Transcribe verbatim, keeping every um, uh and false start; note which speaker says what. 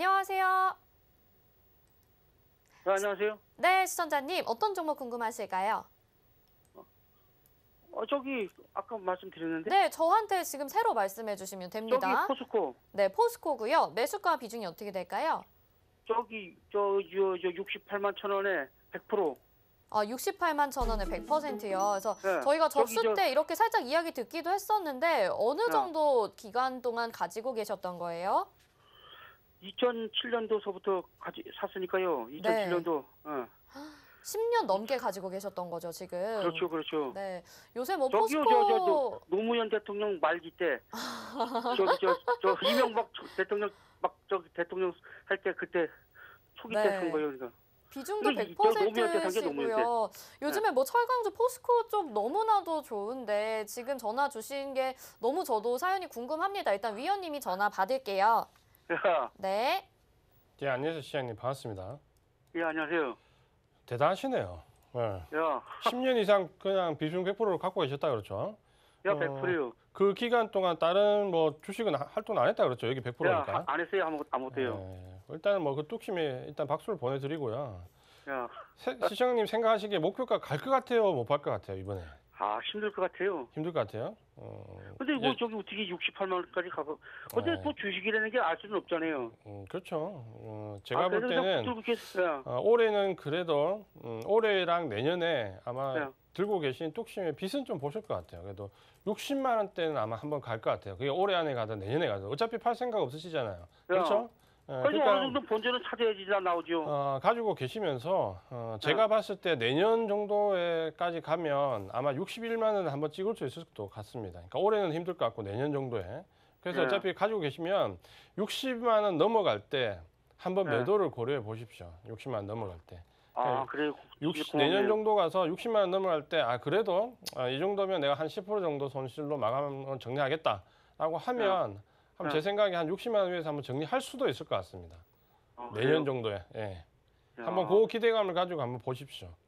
Speaker 1: 안녕하세요.
Speaker 2: 네, 안녕하세요.
Speaker 1: 네, 시청자님 어떤 종목 궁금하실까요?
Speaker 2: 어, 저기 아까 말씀드렸는데
Speaker 1: 네, 저한테 지금 새로 말씀해 주시면
Speaker 2: 저기
Speaker 1: 됩니다.
Speaker 2: 포스코
Speaker 1: 네, 포스코고요. 매수가 비중이 어떻게 될까요?
Speaker 2: 저기 저, 저, 저 육십팔만 천 원에 백 퍼센트.
Speaker 1: 아, 육십팔만 천 원에 백 퍼센트요. 그래서
Speaker 2: 네,
Speaker 1: 저희가
Speaker 2: 저기
Speaker 1: 접수
Speaker 2: 저-
Speaker 1: 때 이렇게 살짝 이야기 듣기도 했었는데 어느
Speaker 2: 네.
Speaker 1: 정도 기간 동안 가지고 계셨던 거예요?
Speaker 2: 이천칠 년도서부터 가지 샀으니까요. 이천칠 년도. 어.
Speaker 1: 십 년 넘게 가지고 계셨던 거죠, 지금.
Speaker 2: 그렇죠, 그렇죠.
Speaker 1: 네. 요새 뭐
Speaker 2: 저기요,
Speaker 1: 포스코
Speaker 2: 저, 저, 저 노무현 대통령 말기 때 저기 저, 저 이명박 대통령 막 저기 대통령 할 때 그때 초기 때
Speaker 1: 네.
Speaker 2: 산 거예요, 그러니까.
Speaker 1: 비중도
Speaker 2: 근데 이- 저 노무현 때 산 게 노무현 때.
Speaker 1: 백 퍼센트시고요. 요즘에 뭐 철강주 포스코 쪽 너무나도 좋은데 지금 전화 주신 게 너무 저도 사연이 궁금합니다. 일단 위원님이 전화 받을게요.
Speaker 2: 야,
Speaker 1: 네.
Speaker 3: 예, 안녕하세요, 시장님. 반갑습니다.
Speaker 2: 예, 안녕하세요.
Speaker 3: 대단하시네요. 예.
Speaker 2: 야,
Speaker 3: 십 년 이상 그냥 비중 백 퍼센트를 갖고 계셨다 그렇죠?
Speaker 2: 야,
Speaker 3: 어,
Speaker 2: 백 퍼센트요.
Speaker 3: 그 기간 동안 다른 뭐 주식은 하- 활동 안 했다 그렇죠? 여기
Speaker 2: 야,
Speaker 3: 백 퍼센트니까.
Speaker 2: 안 했어요, 아무것도 아무것도요.
Speaker 3: 예. 일단은 뭐 그 뚝심에 일단 박수를 보내드리고요.
Speaker 2: 야,
Speaker 3: 세- 시장님 생각하시기에 목표가 갈 것 같아요, 못 갈 것 같아요 이번에?
Speaker 2: 아 힘들 것 같아요.
Speaker 3: 힘들 것 같아요. 어,
Speaker 2: 근데 뭐
Speaker 3: 예,
Speaker 2: 저기 어떻게 육십팔만 원까지 가고? 근데
Speaker 3: 어.
Speaker 2: 또 주식이라는 게 알 수는 없잖아요.
Speaker 3: 음, 그렇죠. 어, 제가
Speaker 2: 아,
Speaker 3: 볼
Speaker 2: 그래서
Speaker 3: 때는
Speaker 2: 들고 계세요.
Speaker 3: 어, 올해는 그래도 음, 올해랑 내년에 아마
Speaker 2: 네.
Speaker 3: 들고 계신 뚝심의 빚은 좀 보실 것 같아요. 그래도 육십만 원대는 아마 한번 갈 것 같아요. 그게 올해 안에 가든 내년에 가든 어차피 팔 생각 없으시잖아요. 그렇죠? 어,
Speaker 2: 그래서 어느 정도 본전은 찾아야지 나 나오죠.
Speaker 3: 어, 가지고 계시면서 어, 제가 봤을 때 내년 정도에까지 가면 아마 육십일만 원을 한번 찍을 수 있을 것 같습니다. 그러니까 올해는 힘들 것 같고 내년 정도에. 그래서
Speaker 2: 네.
Speaker 3: 어차피 가지고 계시면 육십만 원 넘어갈 때 한번
Speaker 2: 네.
Speaker 3: 매도를 고려해 보십시오. 육십만 원 넘어갈 때.
Speaker 2: 아 그래요.
Speaker 3: 육십,
Speaker 2: 고맙네요.
Speaker 3: 내년 정도 가서 육십만 원 넘어갈 때, 아, 그래도 아, 이 정도면 내가 한 십 퍼센트 정도 손실로 마감을 정리하겠다라고 하면, 한번 제
Speaker 2: 네.
Speaker 3: 생각에 한 육십만 원 위에서 한번 정리할 수도 있을 것 같습니다.
Speaker 2: 아,
Speaker 3: 내년
Speaker 2: 그래요?
Speaker 3: 정도에. 예.
Speaker 2: 야.
Speaker 3: 한번 그 기대감을 가지고 한번 보십시오.